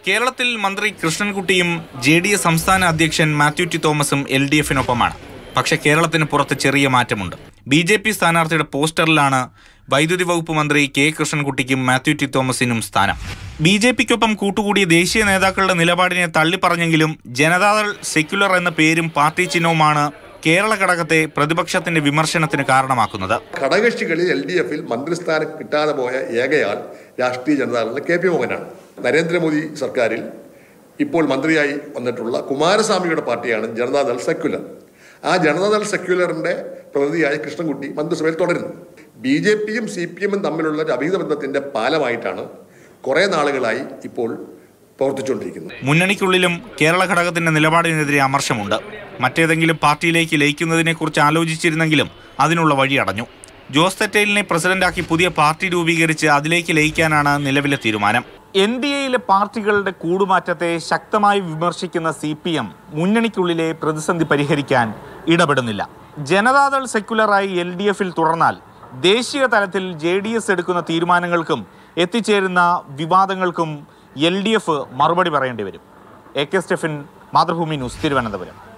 കേരളത്തിൽ മന്ത്രി കൃഷ്ണൻകുട്ടിയും JDS സംസ്ഥാന അധ്യക്ഷൻ മാത്യു ടി തോമസും LDF-നൊപ്പമാണ്. പക്ഷേ കേരളത്തിന് പുറത്ത് ചെറിയ മാറ്റമുണ്ട്. BJP സ്ഥാനാർത്ഥിയുടെ പോസ്റ്ററിലാണ് വൈദ്യുതി വകുപ്പ് മന്ത്രി K കൃഷ്ണൻകുട്ടിക്കും മാത്യു ടി തോമസിനും സ്ഥാനം. BJP-ക്കൊപ്പം കൂട്ടുകൂടിയ ദേശീയ നേതാക്കളുടെ നിലപാടിനെ തള്ളിപ്പറഞ്ഞെങ്കിലും ജനതാദൾ സെക്യുലർ എന്ന പേരും പാർട്ടി ചിഹ്നവുമാണ് കേരള ഘടകത്തെ പ്രതിപക്ഷത്തിന്റെ വിമർശനത്തിന് കാരണമാക്കുന്നത്. ഘടകകക്ഷികളിൽ LDF-ൽ മന്ത്രിസ്ഥാനം കിട്ടാതെ പോയ ഏകയാൾ രാഷ്ട്രീയ ജനതാദളിലെ KP മോഹനാണ്. നരേന്ദ്രമോദി സർക്കാരിൽ ഇപ്പോൾ മന്ത്രിയായി വന്നിട്ടുള്ള കുമാരസ്വാമിയുടെ പാർട്ടിയാണ് ജനതാദൾ സെക്യുലർ. ആ ജനതാദൾ സെക്യുലറിന്റെ പ്രതിനിധിയായ കൃഷ്ണൻകുട്ടി മന്ത്രിസഭയിൽ തുടരുന്നു. BJP-യും CPM-ഉം തമ്മിലുള്ള ഒരു അഭിഹിത ബന്ധത്തിന്റെ പാലമായിട്ടാണ് കുറെ നാളുകളായി ഇപ്പോൾ പ്രവർത്തിച്ചുകൊണ്ടിരിക്കുന്നത്. മുന്നണിക്കുള്ളിലും കേരള ഘടകത്തിന്റെ നിലപാടിനെതിരെ അമർഷമുണ്ട്. മറ്റേതെങ്കിലും പാർട്ടിയിലേക്ക് ലയിക്കുന്നതിനെക്കുറിച്ച് ആലോചിച്ചിരുന്നെങ്കിലും അതിനുള്ള വഴി അടഞ്ഞു. ജോസ് തെറ്റയിലിനെ പ്രസിഡന്റാക്കി പുതിയ പാർട്ടി രൂപീകരിച്ച് അതിലേക്ക് ലയിക്കാനാണ് നിലവിലെ തീരുമാനം. NDA-യിലെ പാർട്ടികളുടെ കൂടുമാറ്റത്തെ ശക്തമായി വിമർശിക്കുന്ന CPM മുന്നണിക്കുള്ളിലെ പ്രതിസന്ധി പരിഹരിക്കാൻ ഇടപെടുന്നില്ല. ജനതാദൾ സെക്യുലറായി LDF-ൽ തുടർന്നാൽ ദേശീയ തലത്തിൽ JDS എടുക്കുന്ന തീരുമാനങ്ങൾക്കും എത്തിച്ചേരുന്ന വിവാദങ്ങൾക്കും LDF മറുപടി പറയേണ്ടി വരും. AK Stephin, Mathrubhumi news, Thiruvananthapuram.